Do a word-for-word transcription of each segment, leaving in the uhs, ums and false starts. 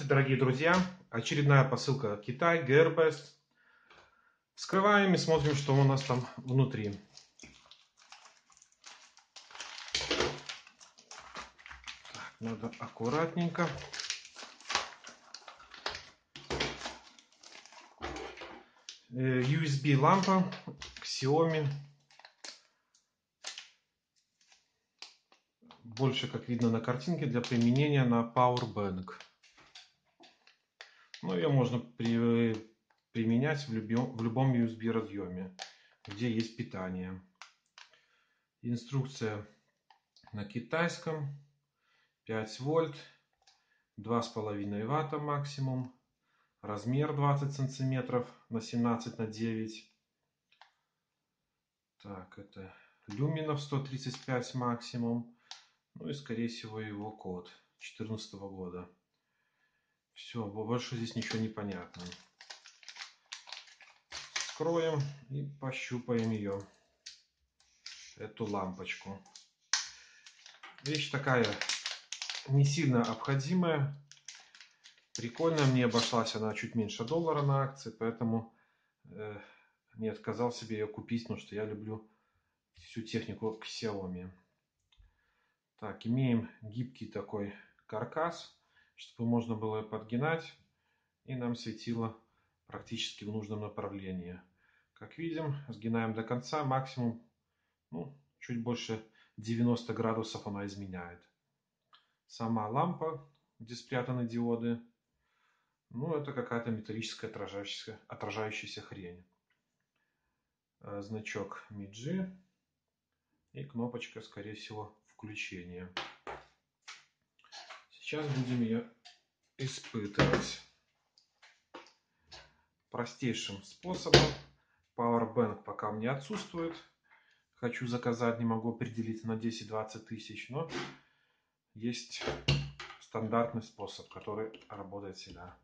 Здравствуйте, дорогие друзья! Очередная посылка Китай, Gearbest. Вскрываем и смотрим, что у нас там внутри. Так, надо аккуратненько. ю эс би лампа Xiaomi. Больше, как видно на картинке, для применения на Powerbank. Ну, ее можно при, применять в любом, в любом ю эс би разъеме, где есть питание. Инструкция на китайском. пять вольт, два с половиной ватта максимум. Размер двадцать сантиметров на семнадцать на девять. Так, это люминов сто тридцать пять максимум. Ну и, скорее всего, его код две тысячи четырнадцатого года. Все, больше здесь ничего не понятно. Вскроем и пощупаем ее, эту лампочку. Вещь такая не сильно обходимая. Прикольная, мне обошлась она чуть меньше доллара на акции, поэтому э, не отказал себе ее купить, потому что я люблю всю технику Xiaomi. Так, имеем гибкий такой каркас, чтобы можно было подгинать, и нам светило практически в нужном направлении. Как видим, сгинаем до конца, максимум, ну, чуть больше девяноста градусов она изменяет. Сама лампа, где спрятаны диоды, ну, это какая-то металлическая отражающаяся, отражающаяся хрень. Значок Миджи и кнопочка, скорее всего, включения. Сейчас будем ее испытывать простейшим способом. Powerbank пока у меня отсутствует. Хочу заказать, не могу определиться на десять-двадцать тысяч, но есть стандартный способ, который работает всегда.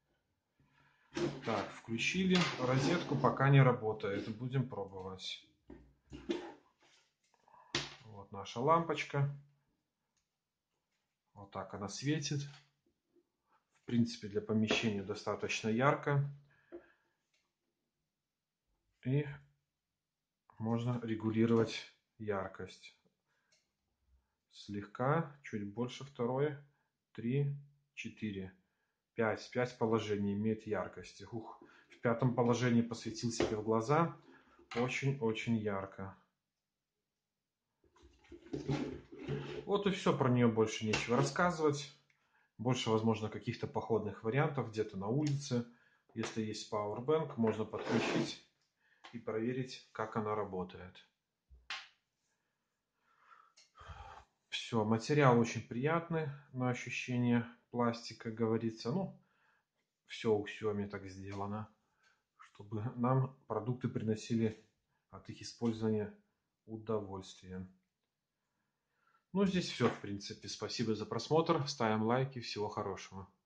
Так, включили розетку, пока не работает. Будем пробовать. Вот наша лампочка. Вот так она светит. В принципе, для помещения достаточно ярко. И можно регулировать яркость. Слегка, чуть больше второе. три, четыре, пять. пять положений имеет яркости. Ух, в пятом положении посветил себе в глаза. Очень-очень ярко. Вот и все, про нее больше нечего рассказывать. Больше, возможно, каких-то походных вариантов где-то на улице. Если есть Powerbank, можно подключить и проверить, как она работает. Все, материал очень приятный на ощущение, пластик, как говорится. Ну, все у Xiaomi так сделано, чтобы нам продукты приносили от их использования удовольствие. Ну, здесь все, в принципе. Спасибо за просмотр. Ставим лайки. Всего хорошего.